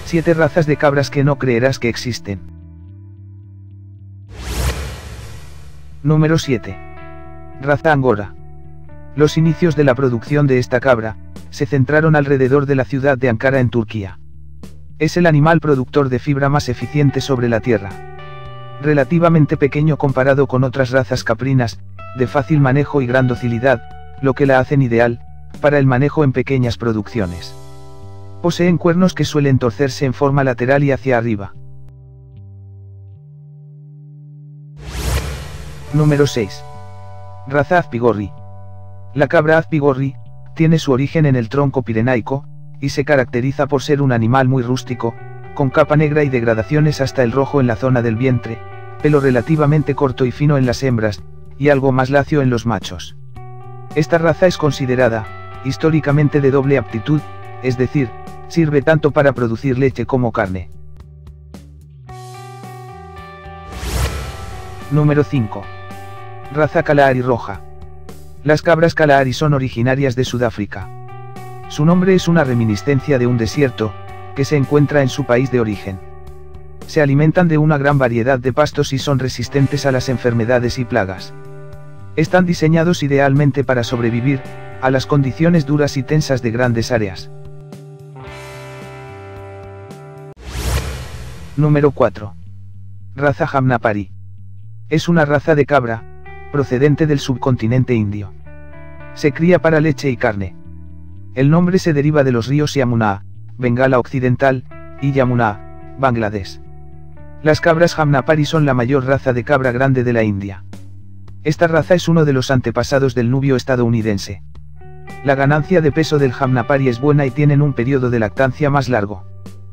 7 razas de cabras que no creerás que existen. Número 7. Raza Angora. Los inicios de la producción de esta cabra se centraron alrededor de la ciudad de Ankara en Turquía. Es el animal productor de fibra más eficiente sobre la tierra. Relativamente pequeño comparado con otras razas caprinas, de fácil manejo y gran docilidad, lo que la hacen ideal para el manejo en pequeñas producciones. Poseen cuernos que suelen torcerse en forma lateral y hacia arriba. Número 6. Raza Azpigorri. La cabra Azpigorri tiene su origen en el tronco pirenaico, y se caracteriza por ser un animal muy rústico, con capa negra y degradaciones hasta el rojo en la zona del vientre, pelo relativamente corto y fino en las hembras, y algo más lacio en los machos. Esta raza es considerada, históricamente, de doble aptitud, es decir, sirve tanto para producir leche como carne. Número 5. Raza Kalahari roja. Las cabras Kalahari son originarias de Sudáfrica. Su nombre es una reminiscencia de un desierto, que se encuentra en su país de origen. Se alimentan de una gran variedad de pastos y son resistentes a las enfermedades y plagas. Están diseñados idealmente para sobrevivir a las condiciones duras y tensas de grandes áreas. Número 4. Raza Jamnapari. Es una raza de cabra, procedente del subcontinente indio. Se cría para leche y carne. El nombre se deriva de los ríos Yamuna, Bengala Occidental, y Yamuna, Bangladesh. Las cabras Jamnapari son la mayor raza de cabra grande de la India. Esta raza es uno de los antepasados del nubio estadounidense. La ganancia de peso del Jamnapari es buena y tienen un periodo de lactancia más largo.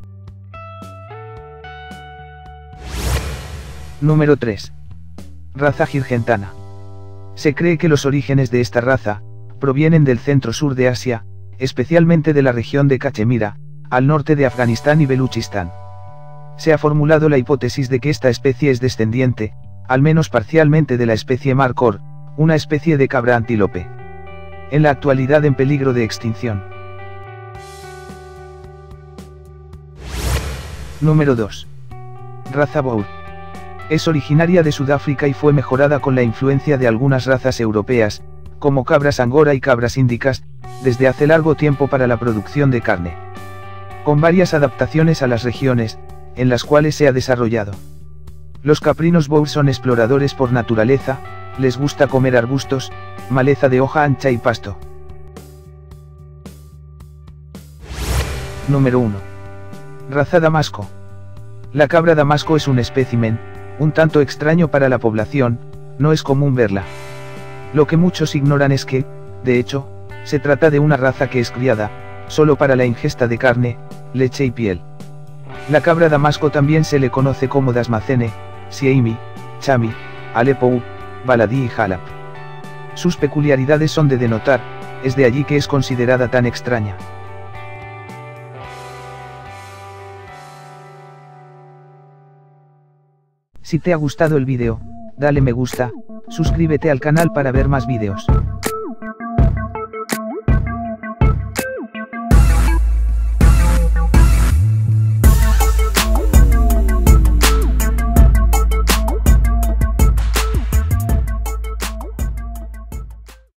Número 3. Raza Girgentana. Se cree que los orígenes de esta raza provienen del centro-sur de Asia, especialmente de la región de Cachemira, al norte de Afganistán y Beluchistán. Se ha formulado la hipótesis de que esta especie es descendiente, al menos parcialmente, de la especie Markhor, una especie de cabra antílope. En la actualidad en peligro de extinción. Número 2. Raza Boer. Es originaria de Sudáfrica y fue mejorada con la influencia de algunas razas europeas, como cabras angora y cabras índicas, desde hace largo tiempo para la producción de carne. Con varias adaptaciones a las regiones en las cuales se ha desarrollado. Los caprinos Boer son exploradores por naturaleza, les gusta comer arbustos, maleza de hoja ancha y pasto. Número 1. Raza Damasco. La cabra Damasco es un espécimen, un tanto extraño para la población, no es común verla. Lo que muchos ignoran es que, de hecho, se trata de una raza que es criada solo para la ingesta de carne, leche y piel. La cabra Damasco también se le conoce como Dasmacene, Sieimi, Chami, Aleppo, Baladi y Jalap. Sus peculiaridades son de denotar, es de allí que es considerada tan extraña. Si te ha gustado el vídeo, dale me gusta, suscríbete al canal para ver más vídeos.